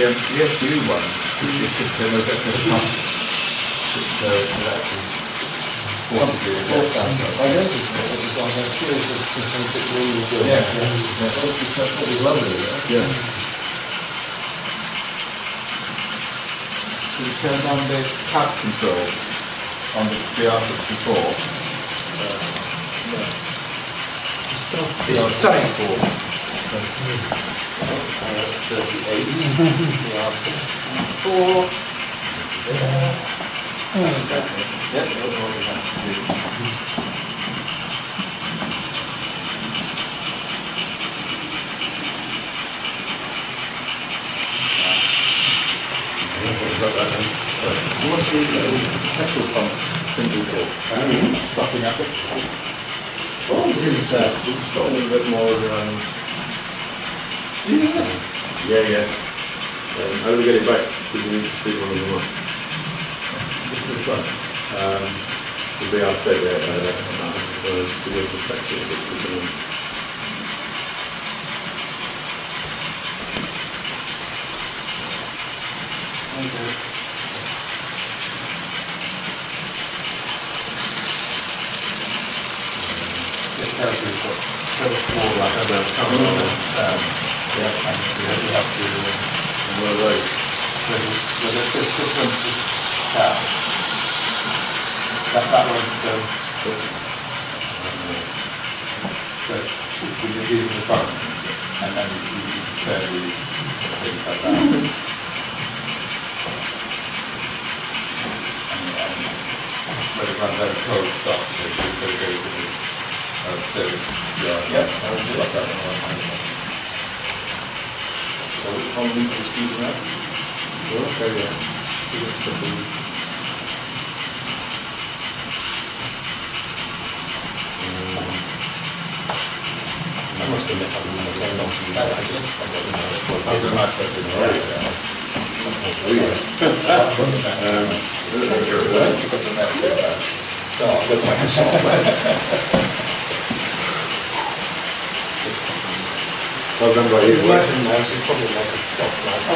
the SU one, that's going to pump. So it's actually possibly a gas tanker. I noticed that it was like a series of different technologies. It's lovely. Yeah. Can you turn on the cab control on the BR64? It's BR64. That's 38. BR64. What's the petrol pump single door? Stuffing up it? Oh, this is got a little bit more. Yeah. How do we get it back? Because we need to speak one of them up. Which one? The BR fed there, to go to taxi. Okay. It tells you what several floor like other companies you have to this one's just tap. That one's so we're using the functions and then you turn these things like that. When it runs out of code stops, it will go to the service yard. Yep, so I'll do like that one. So which one needs to speed it up? Well, okay, yeah. I must admit, I was not long to do that. I got the nice bit in already. Well done by you. Imagine now, so it's probably like a soft knife.